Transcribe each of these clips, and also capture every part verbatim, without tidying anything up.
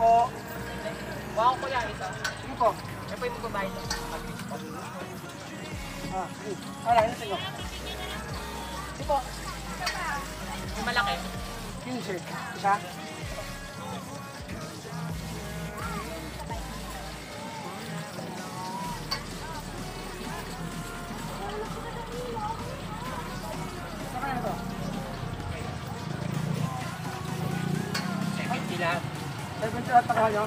po. Wako ko yan isa. Sige po. Yan po yung magbabayad ng Ah, sige. Ala, ano sa'yo? Sige po. Yung malaki. quince. Isa? Saka na to? seventy lahat. seventy lahat ako nyo?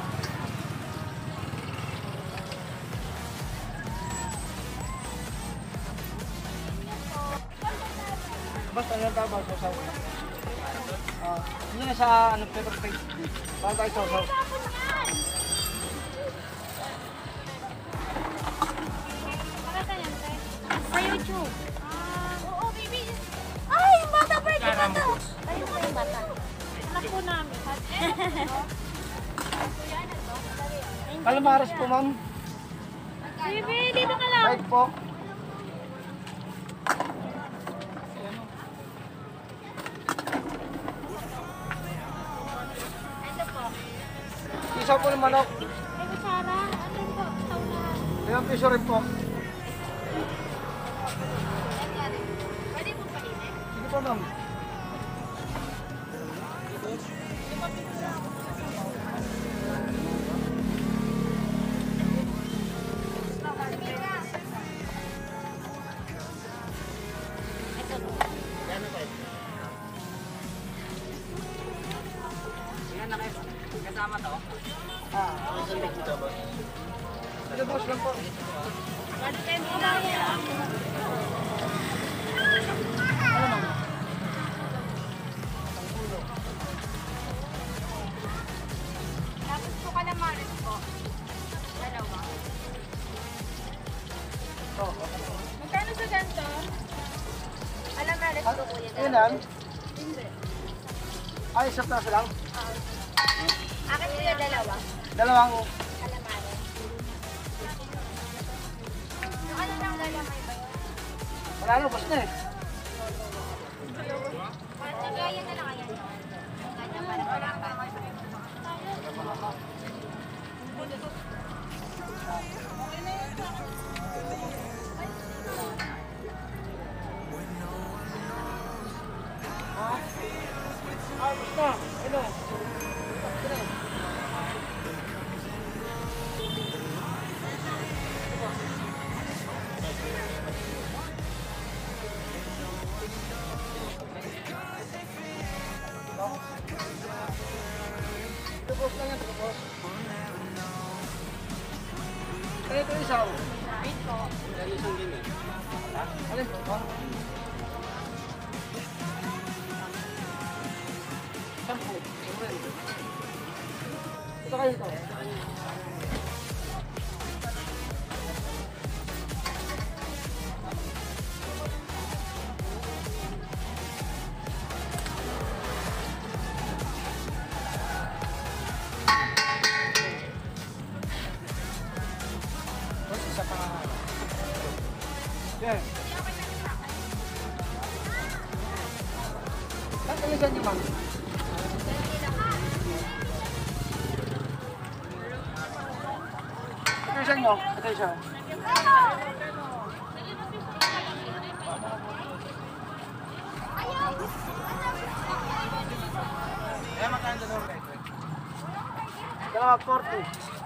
Basta ano lang tawag sa sasaw? Ah, yun na sa ano, paper plate. Bago tayo sasaw. Sa YouTube. Ah, oo, baby. Ay, yung bata pa yung bata. Ayun ba yung bata? Anak po namin. Calamares po, ma'am. Baby, dito ka lang. Right po. Ito po. Isaw po ng manok. Ito, Sarah. Ano po? Saunahan. Limang piso rin po. Pwede po painit? Sige po, ma'am. Ito po. Yan na kayo. Kasama to. Ah. Ito boss lang po. Ano tayo po ba yan? Ano, ma'am? Tapos po calamares po. Dalawa. Oo. Magkano sa ganito? Calamares po kuya. Yun lang. Hindi. Ay, isang plaso lang. Akin kuya dalawa. Dalawang Calamares. Yung ano lang galamay ba yun? wala na, boss na eh. Nagaya na lang ayan. Ganyan para wala pa. Ah, boss na. Ano? Ito boss lang yan, ito boss. Kaya ito isaw. Wait po. Alin? Oh. Sampu. Ito kayo ito. Boss, isa pa nga. Yan. Tatalisan niyo, ma'am. Tatalisan niyo. Ito isa. Eh, magkano doon kayo? Dalawa, forty.